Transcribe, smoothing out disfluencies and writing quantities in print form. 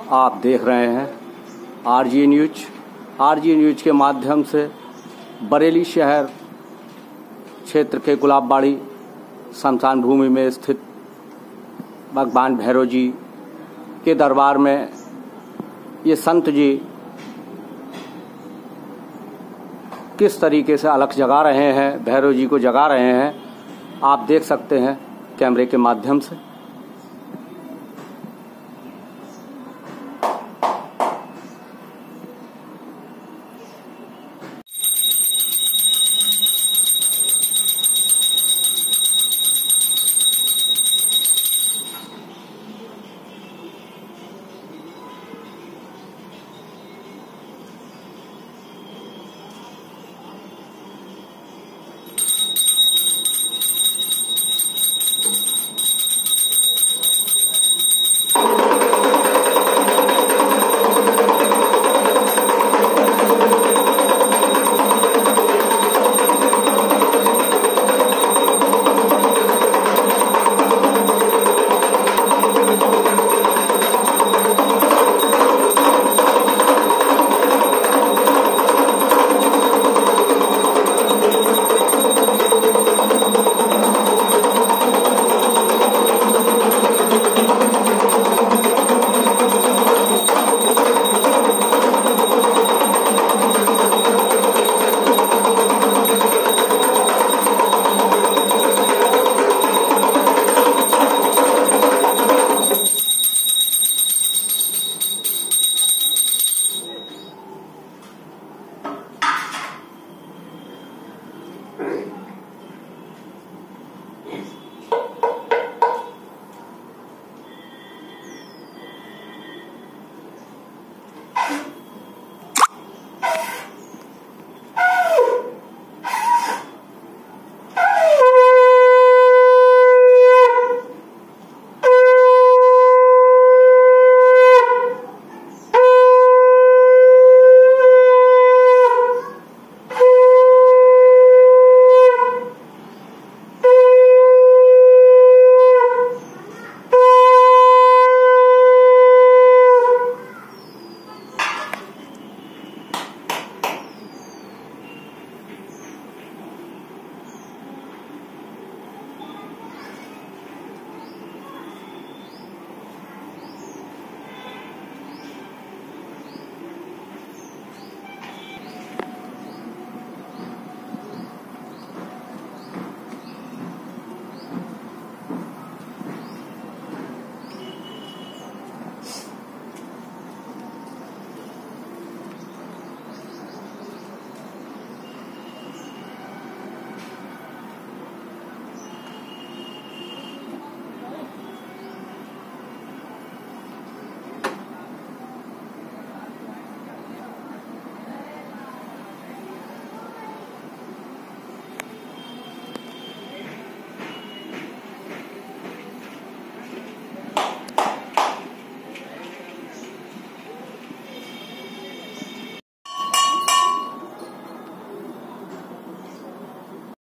आप देख रहे हैं आरजी न्यूज। आरजी न्यूज के माध्यम से बरेली शहर क्षेत्र के गुलाबबाड़ी शमशान भूमि में स्थित भगवान भैरव जी के दरबार में ये संत जी किस तरीके से अलख जगा रहे हैं, भैरव जी को जगा रहे हैं, आप देख सकते हैं कैमरे के माध्यम से।